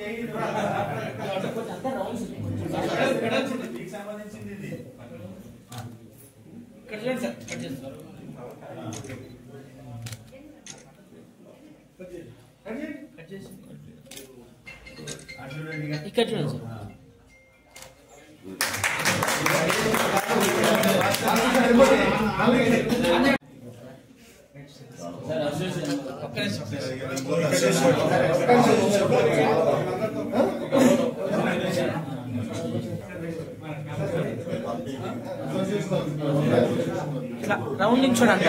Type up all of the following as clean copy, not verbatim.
ఇక్కడ చూడండి రౌండింగ్ చూడండి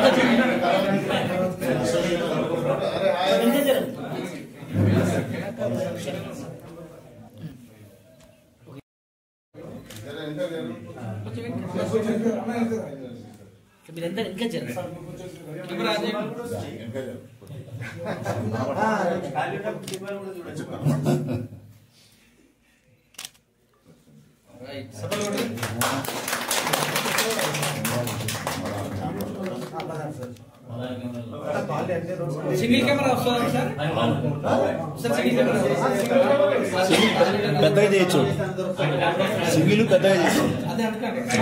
మీరంతా ఇంకా సింగిల్ కెమెరా వస్తుందా సార్ పెద్దగా చేయొచ్చు సింగిల్ పెద్దగా చేయొచ్చు అదే అందుకండి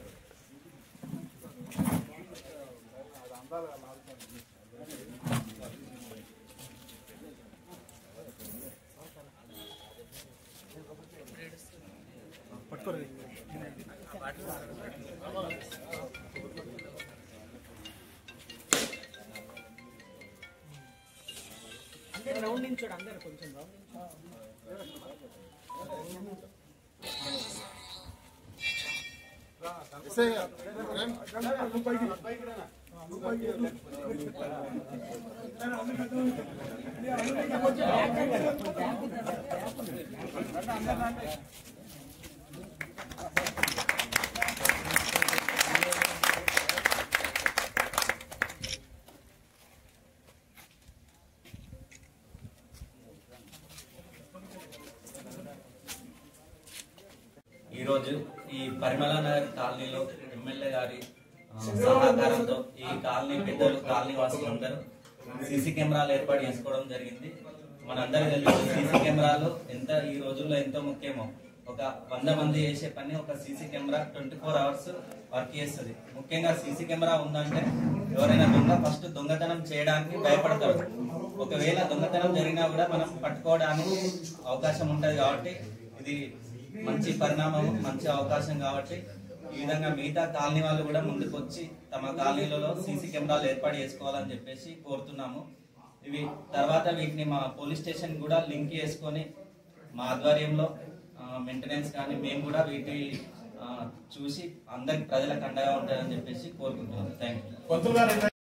రౌండింగ్ చూడ అందరూ కొంచెం ఈ రోజు ఈ పరిమళ నగర్ కాలనీలో ఎమ్మెల్యే గారి సహకారంతో ఈ కాలనీ పెద్దలు కాలనీ వాసులందరూ సీసీ కెమెరాలు ఏర్పాటు చేసుకోవడం జరిగింది. మనందరికీ తెలుసు సీసీ కెమెరాలు ఎంత ఈ రోజుల్లో ఎంతో ముఖ్యమో. ఒక 100 మంది చేసే పని ఒక సీసీ కెమెరా 24 hours వర్క్ చేస్తుంది. ముఖ్యంగా సీసీ కెమెరా ఉందంటే ఎవరైనా ఫస్ట్ దొంగతనం చేయడానికి భయపడతారు. ఒకవేళ దొంగతనం జరిగినా కూడా మనం పట్టుకోవడానికి అవకాశం ఉంటది. కాబట్టి ఇది మంచి పరిణామం, మంచి అవకాశం. కాబట్టి ఈ విధంగా మిగతా కాలనీ వాళ్ళు కూడా ముందుకు వచ్చి తమ కాలనీలలో సీసీ కెమెరాలు ఏర్పాటు చేసుకోవాలని చెప్పేసి కోరుతున్నాము. ఇవి తర్వాత వీటిని మా పోలీస్ స్టేషన్ కూడా లింక్ చేసుకొని మా ఆధ్వర్యంలో మెయింటెనెన్స్ కానీ మేము కూడా వీటి చూసి అందరికి ప్రజలకు అండగా ఉంటాయని చెప్పేసి కోరుకుంటున్నాను. Thank you.